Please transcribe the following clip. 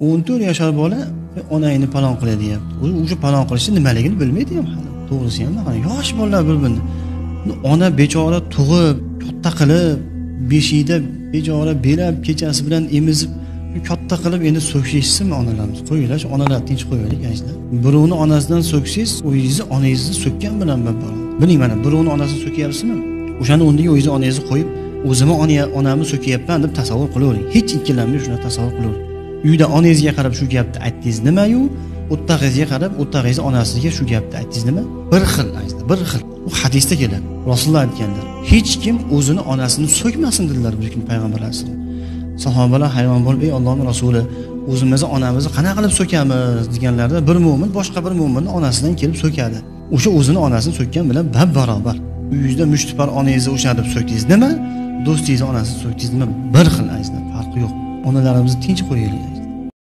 14 yoshli bola onangni palon qiladi deyapti. O'sha palon qilishni nimaligini bilmaydi ham hali. To'g'risi ham qani yosh bolalar bir-birini. Ona bechora tug'ib, katta qilib, beshikda bechora berib, kechasi bilan emizib, katta qilib endi so'kishsinmi onalarimiz? Qo'yinglar, onalar tinch qo'yaylik gençlar. Birovni onasidan so'ksiz, o'zingizni onangizni so'kkan bilan bor. Biling mana, birovni onasini so'kyapsizmi? O'shani o'rniga o'zingizni onangizni qo'yib, o'zimni onamni so'kyapman deb tasavvur qilavering. Hech ikkilanmay shuni tasavvur qilavering. Uyda onangizga qarab shu gapni aytdingiz nima-yu, o'rtog'ingizga qarab o'rtog'ingiz onasiga shu gapni aytdingiz nima? Bir xil aytdi, bir xil. Bu hadisda keladi. Rasululloh aytganlar. Hech kim o'zini onasini so'kmasin dedilar bir kun payg'ambar alayhisalom. Sahobalar hayron bo'lib, ey Allohning rasuli, o'zimizni onamizni qanaqa qilib so'kamiz deganlarda bir mo'min boshqa bir mo'minni onasidan kelib so'kadi. O'sha o'zini onasini so'kkan bilan barobar. Uyingizda mushtipar onangizni o'sha deb so'kdingiz nima? Do'stingizni onasini so'kdingiz nima? Bir xil aytdi, farqi yo'q. Onalarimizni tinch qo'yaylik.